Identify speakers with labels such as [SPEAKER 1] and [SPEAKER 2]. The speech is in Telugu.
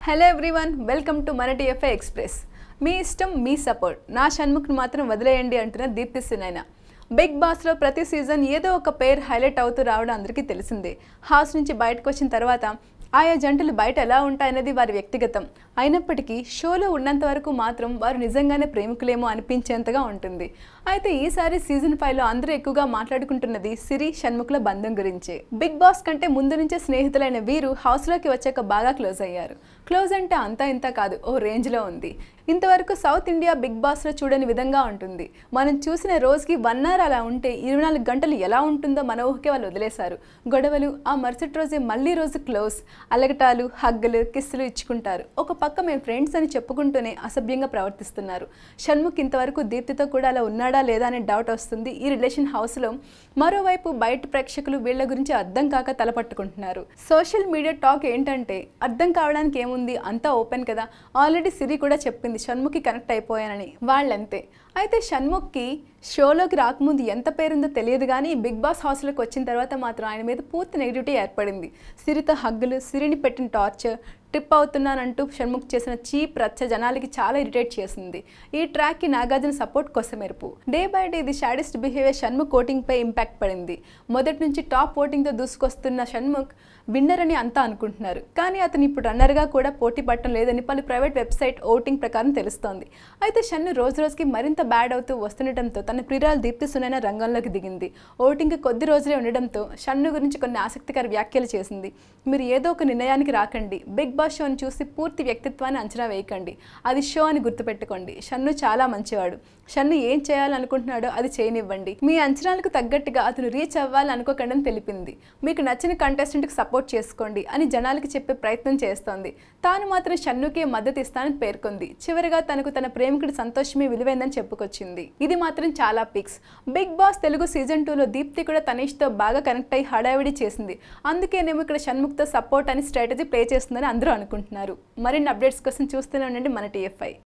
[SPEAKER 1] హలో ఎవ్రీవన్ వెల్కమ్ టు మన TFI ఎక్స్ప్రెస్ మీ ఇష్టం మీ సపోర్ట్ నా షణ్ముఖ్ని మాత్రం వదిలేయండి అంటున్న దీప్తి సునైన బిగ్ బాస్లో ప్రతి సీజన్ ఏదో ఒక పేర్ హైలైట్ అవుతూ రావడం అందరికీ తెలిసిందే హౌస్ నుంచి బయటకు వచ్చిన తర్వాత ఆయా జంటలు బయట ఎలా ఉంటాయనేది వారి వ్యక్తిగతం అయినప్పటికీ షోలో ఉన్నంత వరకు మాత్రం వారు నిజంగానే ప్రేమికులేమో అనిపించేంతగా ఉంటుంది అయితే ఈసారి సీజన్ 5లో అందరూ ఎక్కువగా మాట్లాడుకుంటున్నది సిరి షణ్ముఖ్ల బంధం గురించే బిగ్ బాస్ కంటే ముందు నుంచే స్నేహితులైన వీరు హౌస్లోకి వచ్చాక బాగా క్లోజ్ అయ్యారు క్లోజ్ అంటే అంతా ఇంత కాదు ఓ రేంజ్లో ఉంది ఇంతవరకు సౌత్ ఇండియా బిగ్ బాస్లో చూడని విధంగా ఉంటుంది మనం చూసిన రోజుకి 1 అవర్ అలా ఉంటే 24 గంటలు ఎలా ఉంటుందో మన ఊహకే వాళ్ళు వదిలేశారు గొడవలు ఆ మరుసటి రోజే మళ్ళీ రోజు క్లోజ్ అలగటాలు హగ్గులు కిస్సులు ఇచ్చుకుంటారు ఒక పక్క మేము ఫ్రెండ్స్ అని చెప్పుకుంటూనే అసభ్యంగా ప్రవర్తిస్తున్నారు షణ్ముఖ్ ఇంతవరకు దీప్తితో కూడా అలా ఉన్నాడా లేదా అనే డౌట్ వస్తుంది ఈ రిలేషన్ హౌస్లో మరోవైపు బయట ప్రేక్షకులు వీళ్ళ గురించి అర్థం కాక తలపట్టుకుంటున్నారు సోషల్ మీడియా టాక్ ఏంటంటే అర్థం కావడానికి ఏముంది అంతా ఓపెన్ కదా ఆల్రెడీ సిరి కూడా చెప్పింది షణ్ముఖి కనెక్ట్ అయిపోయానని వాళ్ళంతే అయితే షణ్ముఖ్కి షోలోకి రాకముందు ఎంత పేరుందో తెలియదు కానీ బిగ్ బాస్ హౌస్లోకి వచ్చిన తర్వాత మాత్రం ఆయన మీద పూర్తి నెగిటివిటీ ఏర్పడింది సిరితో హగ్గులు సిరిని పెట్టిన టార్చర్ ట్రిప్ అవుతున్నానంటూ షణ్ముఖ్ చేసిన చీప్ రచ్చ జనాలకి చాలా ఇరిటేట్ చేసింది ఈ ట్రాక్కి నాగార్జున సపోర్ట్ కొసమెరుపు డే బై డే ఇది షాడిస్ట్ బిహేవియర్ షణ్ముఖ్ ఓటింగ్పై ఇంపాక్ట్ పడింది మొదటి నుంచి టాప్ ఓటింగ్తో దూసుకొస్తున్న షణ్ముఖ్ విన్నర్ అని అంతా అనుకుంటున్నారు కానీ అతను ఇప్పుడు రన్నర్గా కూడా పోటీ పడటం లేదని పలు ప్రైవేట్ వెబ్సైట్ ఓటింగ్ ప్రకారం తెలుస్తోంది అయితే షన్ను రోజు రోజుకి మరింత బ్యాడ్ అవుతూ వస్తుండటంతో తన ప్రియురాలు దీప్తి సునైన రంగంలోకి దిగింది ఓటింగ్కి కొద్ది రోజులే ఉండడంతో షన్ను గురించి కొన్ని ఆసక్తికర వ్యాఖ్యలు చేసింది మీరు ఏదో ఒక నిర్ణయానికి రాకండి బిగ్ బాస్ షోని చూసి పూర్తి వ్యక్తిత్వాన్ని అంచనా వేయకండి అది షో అని గుర్తుపెట్టుకోండి షన్ను చాలా మంచివాడు షన్ను ఏం చేయాలనుకుంటున్నాడో అది చేయనివ్వండి మీ అంచనాలకు తగ్గట్టుగా అతను రీచ్ అవ్వాలని అనుకోకండి అని తెలిపింది మీకు నచ్చిన కంటెస్టెంట్కి సపోర్ట్ చేసుకోండి అని జనాలకి చెప్పే ప్రయత్నం చేస్తోంది తాను మాత్రం షన్నుకే మద్దతు ఇస్తానని పేర్కొంది చివరిగా తనకు తన ప్రేమికుడి సంతోషమే విలువైందని చెప్పుకొచ్చింది ఇది మాత్రం చాలా pics Bigg Boss Telugu season 2లో దీప్తి కూడా తనీష్తో బాగా కనెక్ట్ అయ్యి హడావిడి చేసింది అందుకేనేమో ఇక్కడ షణ్ముఖ్తో సపోర్ట్ అని స్ట్రాటజీ ప్లే చేస్తుందని అందరూ అనుకుంటున్నారు మరిన్ని అప్డేట్స్ కోసం చూస్తూనే ఉండండి మన TFI